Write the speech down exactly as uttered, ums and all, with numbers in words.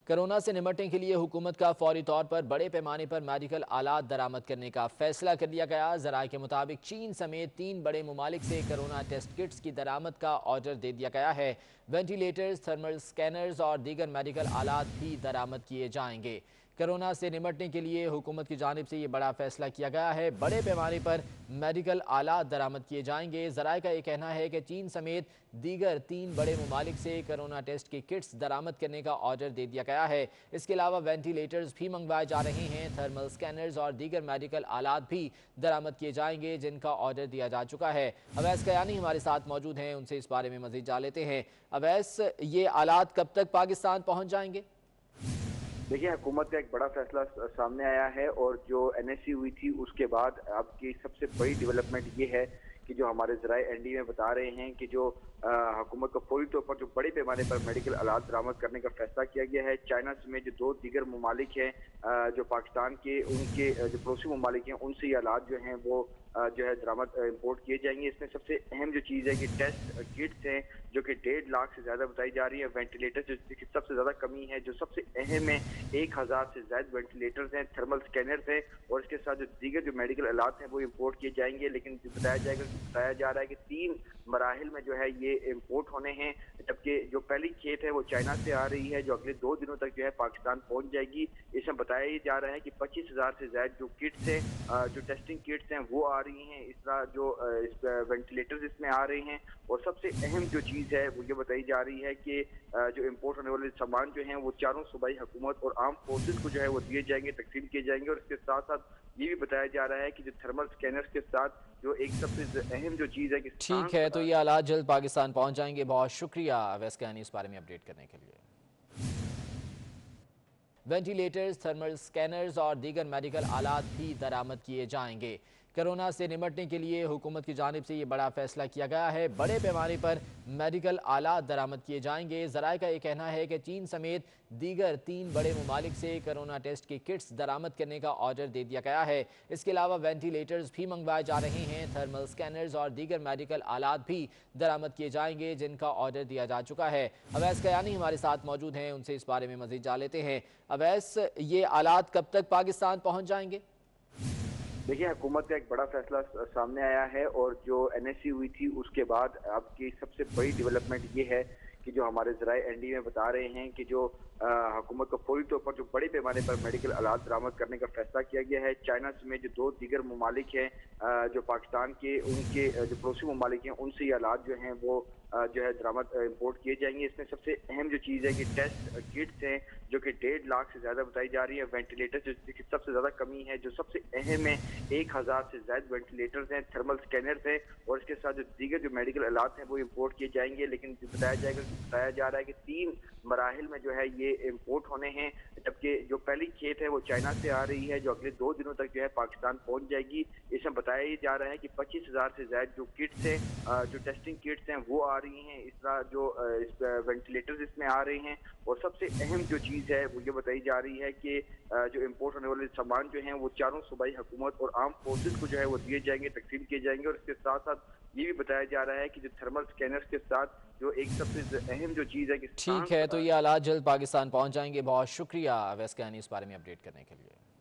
Corona से निपटने के लिए हुकूमत का फौरी तौर पर बड़े पैमाने पर मेडिकल आलात दरामद करने का फैसला कर लिया गया। ज़राए के मुताबिक चीन समेत तीन बड़े ममालिक से कोरोना टेस्ट किट्स की दरामद का ऑर्डर दे दिया गया है। वेंटिलेटर्स, थर्मल स्कैनर्स और दीगर मेडिकल आलात भी दरामद किए जाएंगे। कोरोना से निपटने के लिए हुकूमत की जानिब से ये बड़ा फैसला किया गया है। बड़े पैमाने पर मेडिकल आलात दरामद किए जाएंगे। ज़राए का ये कहना है कि चीन समेत दीगर तीन बड़े ममालिक से कोरोना टेस्ट की किट्स दरामद करने का ऑर्डर दे दिया गया है। इसके अलावा वेंटिलेटर्स भी मंगवाए जा रहे हैं। थर्मल स्कैनर्स और दीगर मेडिकल आलात भी दरामद किए जाएंगे, जिनका ऑर्डर दिया जा चुका है। अवैस कयानी हमारे साथ मौजूद हैं, उनसे इस बारे में मज़ीद जान लेते हैं। अवैस, ये आलात कब तक पाकिस्तान पहुँच जाएंगे? देखिए, हुकूमत का एक बड़ा फैसला सामने आया है और जो एन एस सी हुई थी उसके बाद आपकी सबसे बड़ी डेवलपमेंट ये है कि जो हमारे ज़राए एन डी में बता रहे हैं कि जो हुकूमत को फौरी तौर पर जो बड़े पैमाने पर मेडिकल आलात बरामद करने का फैसला किया गया है। चाइना समेत जो दो दीगर ममालिक हैं जो पाकिस्तान के, उनके जो पड़ोसी ममालिक हैं, उनसे ये आलात जो हैं वो जो है दरामद इम्पोर्ट किए जाएंगे। इसमें सबसे अहम जो चीज़ है कि टेस्ट किट्स हैं जो कि डेढ़ लाख से ज़्यादा बताई जा रही है। वेंटिलेटर जो सबसे ज़्यादा कमी है, जो सबसे अहम है, एक हज़ार से ज़्यादा वेंटिलेटर्स हैं, थर्मल स्कैनर्स हैं और इसके साथ जो दीगर जो मेडिकल आलात हैं वो इम्पोर्ट किए जाएंगे। लेकिन बताया जाएगा बताया जा रहा है कि तीन मराहिल में जो है ये इम्पोर्ट होने हैं, जबकि जो पहली खेत है वो चाइना से आ रही है जो अगले दो दिनों तक जो है पाकिस्तान पहुंच जाएगी। इसमें बताया जा रहा है कि पच्चीस हजार से ज्यादा जो किट्स हैं, जो टेस्टिंग किट्स हैं वो आ रही हैं। इस तरह जो इस वेंटिलेटर्स इसमें आ रहे हैं और सबसे अहम जो चीज़ है वो ये बताई जा रही है कि जो इम्पोर्ट होने वाले सामान जो हैं वो चारों सूबाई हुकूमत और आर्म फोर्सेस को जो है वो दिए जाएंगे, तकसीम किए जाएंगे। और इसके साथ साथ ये भी बताया जा रहा है कि जो थर्मल स्कैनर्स के साथ जो एक सबसे अहम जो चीज़ है कि ठीक है, तो ये आलात जल्द पाकिस्तान पहुंच जाएंगे। बहुत शुक्रिया अवैस कयानी इस बारे में अपडेट करने के लिए। वेंटिलेटर्स, थर्मल स्कैनर्स और दीगर मेडिकल आलात भी दरामद किए जाएंगे। कोरोना से निपटने के लिए हुकूमत की जानिब से ये बड़ा फैसला किया गया है। बड़े पैमाने पर मेडिकल आलात दरामद किए जाएंगे। ज़राए का ये कहना है कि चीन समेत दीगर तीन बड़े ममालिक से कोरोना टेस्ट की किट्स दरामद करने का ऑर्डर दे दिया गया है। इसके अलावा वेंटिलेटर्स भी मंगवाए जा रहे हैं। थर्मल स्कैनर्स और दीगर मेडिकल आलात भी दरामद किए जाएंगे, जिनका ऑर्डर दिया जा चुका है। अवैस कयानी हमारे साथ मौजूद हैं, उनसे इस बारे में मज़ीद जान लेते हैं। अवैस, ये आलात कब तक पाकिस्तान पहुँच जाएंगे? देखिए, हुकूमत का एक बड़ा फैसला सामने आया है और जो एन एस सी हुई थी उसके बाद आपकी सबसे बड़ी डेवलपमेंट ये है कि जो हमारे ज़राए एन डी में बता रहे हैं कि जो हुकूमत को फौरी तौर पर जो बड़े पैमाने पर मेडिकल आलात बरामद करने का फैसला किया गया है। चाइना समेत जो दो दीगर ममालिक हैं जो पाकिस्तान के, उनके जो पड़ोसी ममालिक हैं, उनसे ये आलात जो हैं वो जो है दरामद इम्पोर्ट किए जाएंगे। इसमें सबसे अहम जो चीज़ है कि टेस्ट किट्स हैं जो कि डेढ़ लाख से ज़्यादा बताई जा रही है। वेंटिलेटर जो सबसे ज़्यादा कमी है, जो सबसे अहम है, एक हज़ार से ज़्यादा वेंटिलेटर्स हैं, थर्मल स्कैनर्स हैं और इसके साथ जो दीगर जो मेडिकल आलात हैं वो इम्पोर्ट किए जाएंगे। लेकिन बताया जाएगा बताया जा रहा है कि तीन मराहिल में जो है ये इम्पोर्ट होने हैं, जबकि जो पहली खेत है वो चाइना से आ रही है जो अगले दो दिनों तक जो है पाकिस्तान पहुंच जाएगी। इसमें बताया जा रहा है कि पच्चीस हजार से ज्यादा जो किट्स हैं, जो टेस्टिंग किट्स हैं वो आ रही हैं। इस तरह जो इस वेंटिलेटर्स इसमें आ रहे हैं और सबसे अहम जो चीज़ है वो ये बताई जा रही है कि जो इम्पोर्ट होने वाले सामान जो हैं वो चारों सूबाई हुकूमत और आर्म फोर्सेस को जो है वो दिए जाएंगे, तकसीम किए जाएंगे। और इसके साथ साथ ये भी बताया जा रहा है कि जो थर्मल स्कैनर्स के साथ जो एक सबसे अहम जो चीज़ है कि ठीक है, तो ये आलात जल्द पाकिस्तान पहुंच जाएंगे। बहुत शुक्रिया अवैस कयानी इस बारे में अपडेट करने के लिए।